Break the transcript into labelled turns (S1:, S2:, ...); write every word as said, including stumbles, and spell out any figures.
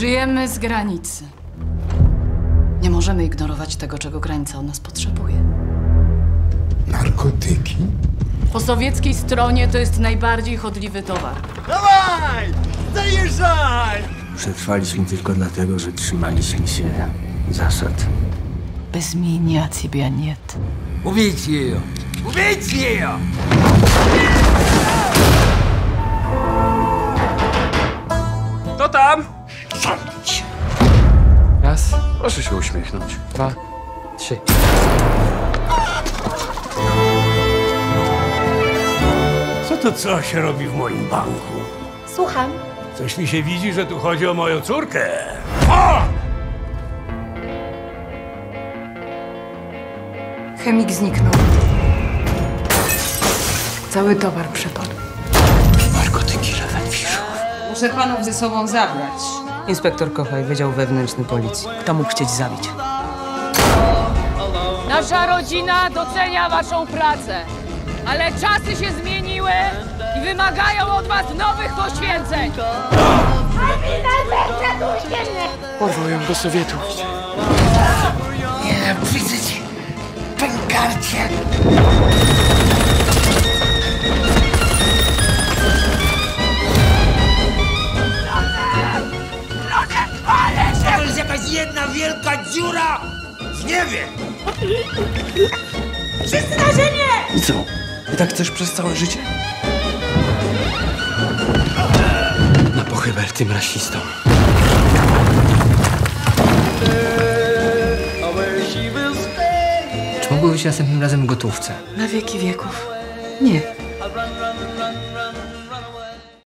S1: Żyjemy z granicy. Nie możemy ignorować tego, czego granica od nas potrzebuje.
S2: Narkotyki?
S1: Po sowieckiej stronie to jest najbardziej chodliwy towar.
S3: Dawaj! Zajeżdżaj!
S4: Przetrwaliśmy tylko dlatego, że trzymaliśmy się zasad.
S1: Bez меня тебя нет.
S4: Убейте ее! Убейте ее!
S3: To tam!
S2: Zamknij.
S3: Raz. Proszę się uśmiechnąć. Dwa. Trzy.
S2: Co to co się robi w moim banku?
S5: Słucham.
S2: Coś mi się widzi, że tu chodzi o moją córkę. O!
S1: Chemik zniknął. Cały towar przepadł.
S4: Narkotyki Reventwichów.
S6: Muszę panów ze sobą zabrać.
S7: Inspektor Kochaj, Wydział Wewnętrzny Policji. Kto mógł chcieć zabić?
S8: Nasza rodzina docenia waszą pracę, ale czasy się zmieniły i wymagają od was nowych poświęceń.
S3: Porwał ją do Sowietów.
S2: Nienawidzę cię, pękarcie! To jest jakaś jedna wielka dziura w niebie!
S5: Wszyscy na ziemię!
S3: I co? I tak chcesz przez całe życie? Na pochybel tym rasistom.
S4: Czy mogło być następnym razem w gotówce?
S1: Na wieki wieków. Nie.